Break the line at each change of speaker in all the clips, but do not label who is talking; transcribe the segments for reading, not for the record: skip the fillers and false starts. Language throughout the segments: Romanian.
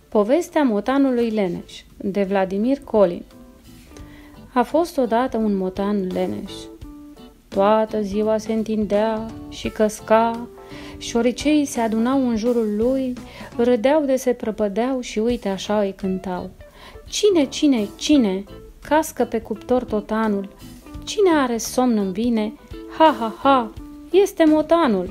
Povestea motanului leneș, de Vladimir Colin. A fost odată un motan leneș. Toată ziua se întindea și căsca, șoriceii se adunau în jurul lui, râdeau de se prăpădeau și uite așa îi cântau. Cine, cine, cine, cască pe cuptor totanul, cine are somn în bine, ha, ha, ha, este motanul.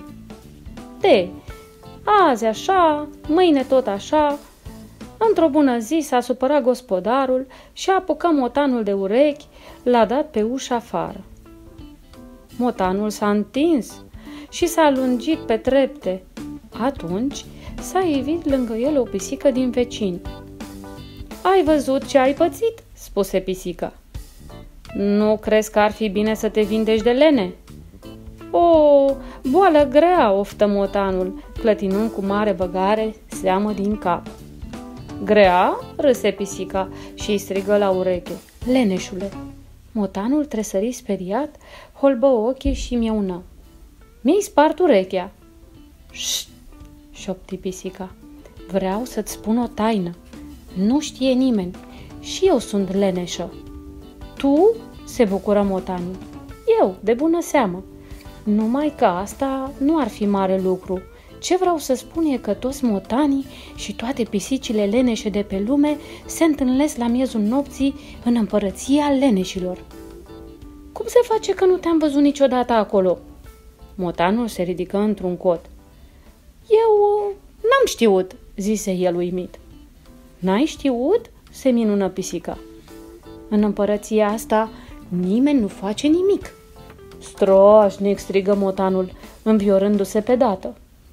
Azi așa, mâine tot așa. Într-o bună zi s-a supărat gospodarul și a apucat motanul de urechi, l-a dat pe ușă afară. Motanul s-a întins și s-a lungit pe trepte. Atunci s-a ivit lângă el o pisică din vecini. Ai văzut ce ai pățit?" spuse pisica. Nu crezi că ar fi bine să te vindești de lene?" O, boală grea," oftă motanul, clătinând cu mare băgare seamă din cap. Grea?" râse pisica și îi strigă la ureche. Leneșule! Motanul tresări speriat, holbă ochii și mieună. Mi-ai spart urechea. Șt! șopti pisica. Vreau să-ți spun o taină. Nu știe nimeni. Și eu sunt leneșă. Tu? Se bucură motanul. Eu, de bună seamă. Numai că asta nu ar fi mare lucru. Ce vreau să spun e că toți motanii și toate pisicile leneșe de pe lume se întâlnesc la miezul nopții în împărăția leneșilor. Cum se face că nu te-am văzut niciodată acolo? Motanul se ridică într-un cot. Eu n-am știut, zise el uimit. N-ai știut? Se minună pisica. În împărăția asta nimeni nu face nimic. Strașnic, strigă motanul, înviorându-se pe dată.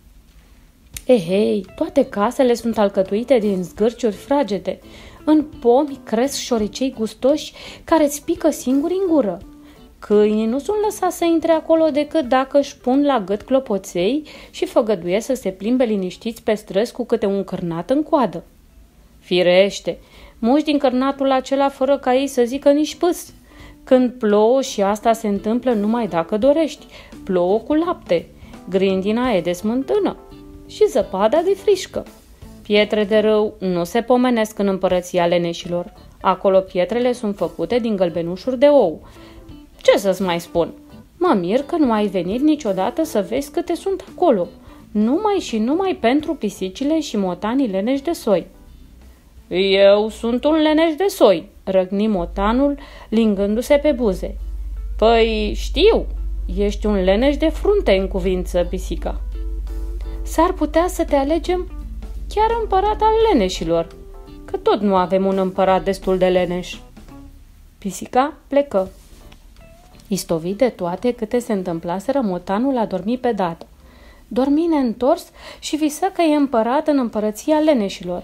Ehei, toate casele sunt alcătuite din zgârciuri fragede. În pomi cresc șoricei gustoși care îți pică singuri în gură. Câinii nu sunt lăsați să intre acolo decât dacă își pun la gât clopoței și făgăduie să se plimbe liniștiți pe străzi cu câte un cârnat în coadă. Firește, muși din cârnatul acela fără ca ei să zică nici pâs. Când plouă, și asta se întâmplă numai dacă dorești, plouă cu lapte, grindina e de smântână și zăpada de frișcă. Pietre de râu nu se pomenesc în împărăția leneșilor. Acolo pietrele sunt făcute din gălbenușuri de ou. Ce să-ți mai spun? Mă mir că nu ai venit niciodată să vezi câte sunt acolo, numai și numai pentru pisicile și motanii leneși de soi. Eu sunt un leneș de soi, răgni motanul, lingându-se pe buze. Păi știu, ești un leneș de frunte, în cuvință pisica. S-ar putea să te alegem chiar împărat al leneșilor, că tot nu avem un împărat destul de leneș. Pisica plecă. Istovit de toate câte se întâmplaseră, motanul a dormit pe dată. Dormi neîntors și visă că e împărat în împărăția leneșilor.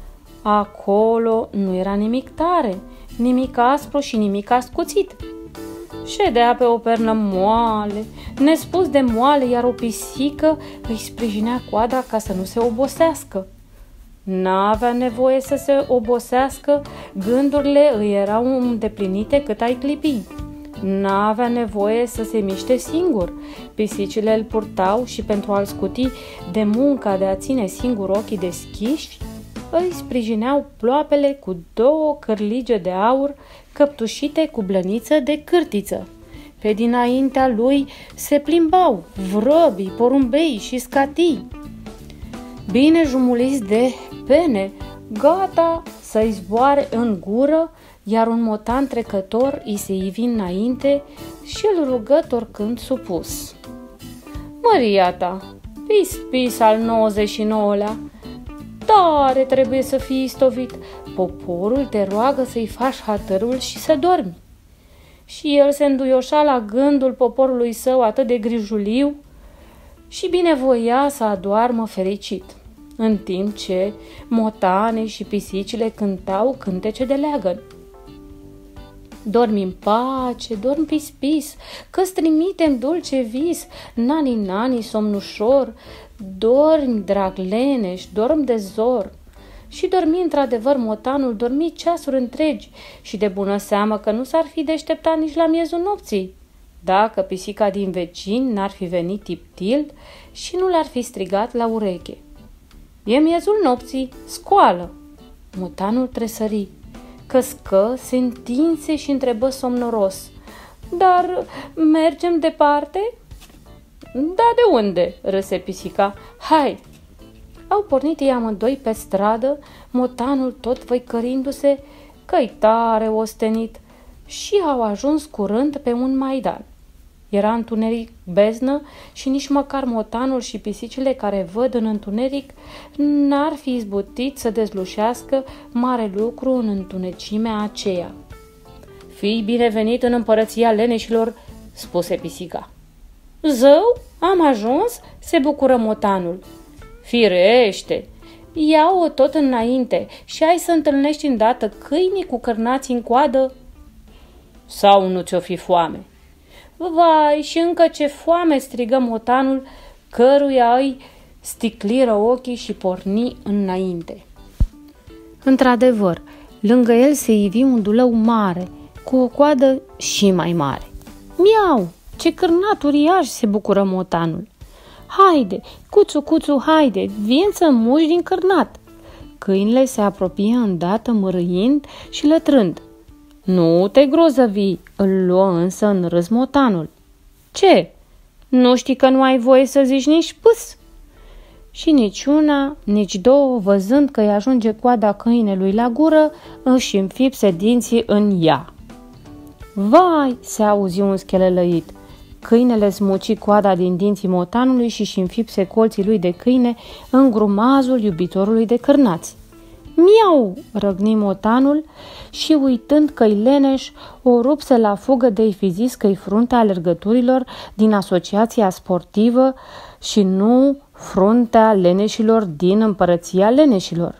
Acolo nu era nimic tare, nimic aspru și nimic ascuțit. Ședea pe o pernă moale, nespus de moale, iar o pisică îi sprijinea coada ca să nu se obosească. N-avea nevoie să se obosească, gândurile îi erau îndeplinite cât ai clipi. N-avea nevoie să se miște singur, pisicile îl purtau și pentru a-l scuti de munca de a ține singur ochii deschiși, îi sprijineau ploapele cu 2 cârlige de aur căptușite cu blăniță de cârtiță. Pe dinaintea lui se plimbau vrăbii, porumbei și scatii, bine jumuliți de pene, gata să-i zboare în gură, iar un motan trecător îi se ivi înainte și îl rugă torcând supus. Măria ta, pis al 99-lea, tare trebuie să fii istovit. Poporul te roagă să-i faci hatărul și să dormi. Și el se înduioșa la gândul poporului său atât de grijuliu și binevoia să adoarmă fericit, în timp ce motane și pisicile cântau cântece de leagăn. Dormi în pace, dormi pis, că-ți trimitem dulce vis, nani, somnușor, dormi, drag leneș, dormi de zor. Și dormi într-adevăr motanul, dormi ceasuri întregi și de bună seamă că nu s-ar fi deșteptat nici la miezul nopții, dacă pisica din vecin n-ar fi venit tiptil și nu l-ar fi strigat la ureche. E miezul nopții, scoală! Motanul tresări, căscă, se întinse și întrebă somnoros: Dar mergem departe?" Da, de unde?" râse pisica. Hai!" Au pornit ei amândoi pe stradă, motanul tot văicărindu-se că-i tare ostenit, și au ajuns curând pe un maidan. Era întuneric beznă și nici măcar motanul și pisicile care văd în întuneric n-ar fi izbutit să dezlușească mare lucru în întunecimea aceea. Fii binevenit în împărăția leneșilor," spuse pisica. Zău, am ajuns?" se bucură motanul. Firește, ia-o tot înainte și ai să întâlnești îndată câinii cu cârnați în coadă. Sau nu ți-o fi foame?" Vai, și încă ce foame!" strigă motanul, căruia îi sticliră ochii și porni înainte. Într-adevăr, lângă el se ivi un dulău mare, cu o coadă și mai mare. Miau! Ce cârnat uriaș!" se bucură motanul. Haide, cuțu, cuțu, haide, vin să muși din cârnat!" Câinele se apropie îndată mărâind și lătrând. Nu te grozăvi, îl luă însă în râs motanul. Ce? Nu știi că nu ai voie să zici nici pâs? Și nici una, nici două, văzând că îi ajunge coada câinelui la gură, își înfipse dinții în ea. Vai, se auzi un schelelăit. Câinele smuci coada din dinții motanului și înfipse colții lui de câine în grumazul iubitorului de cârnați. Miau! Răgni motanul și, uitând că-i leneș, o rupse la fugă de-i fi zis că-i fruntea alergătorilor din asociația sportivă și nu fruntea leneșilor din împărăția leneșilor.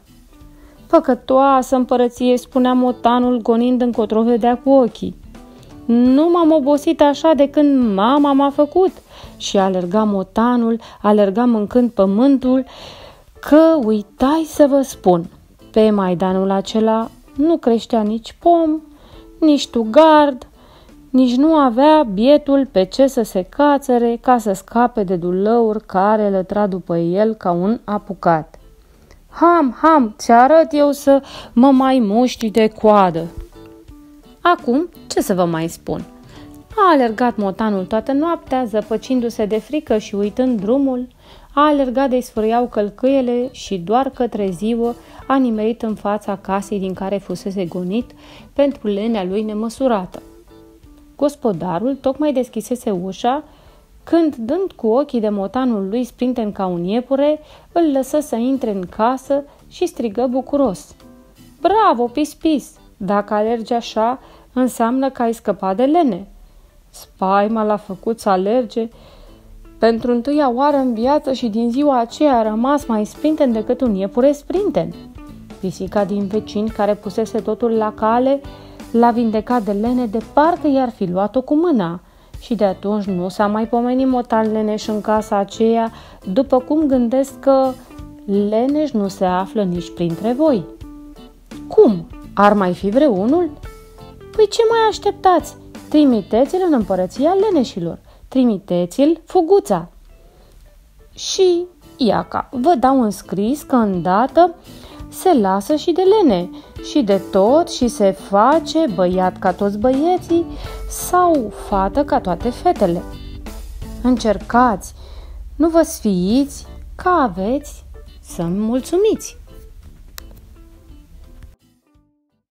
Păcătoasă împărăție, spunea motanul, gonind încotro vedea cu ochii. Nu m-am obosit așa de când mama m-a făcut. Și alerga motanul, alerga mâncând pământul, că uitai să vă spun. Pe maidanul acela nu creștea nici pom, nici tugard, nici nu avea bietul pe ce să se cațăre ca să scape de dulăuri care lătra după el ca un apucat. Ham, ham, ți-arăt eu să mă mai muști de coadă. Acum, ce să vă mai spun? A alergat motanul toată noaptea, zăpăcindu-se de frică și uitând drumul, a alergat de-i sfârâiau călcâiele și doar către ziua a nimerit în fața casei din care fusese gonit pentru lenea lui nemăsurată. Gospodarul tocmai deschisese ușa când, dând cu ochii de motanul lui sprinten ca un iepure, îl lăsă să intre în casă și strigă bucuros. Bravo, Pis-Pis! Dacă alergi așa, înseamnă că ai scăpat de lene. Spaima l-a făcut să alerge pentru întâia oară în viață și din ziua aceea a rămas mai sprinten decât un iepure sprinten. Pisica din vecini, care pusese totul la cale, l-a vindecat de lene de parcă i-ar fi luat-o cu mâna și de atunci nu s-a mai pomenit motan leneș în casa aceea, după cum gândesc că leneș nu se află nici printre voi. Cum? Ar mai fi vreunul? Păi ce mai așteptați? Trimiteți-l în împărăția leneșilor. Trimiteți-l Fuguța. Și iaca, vă dau în scris că îndată se lasă și de lene și de tot și se face băiat ca toți băieții sau fată ca toate fetele. Încercați, nu vă sfiiți că aveți să-mi mulțumiți.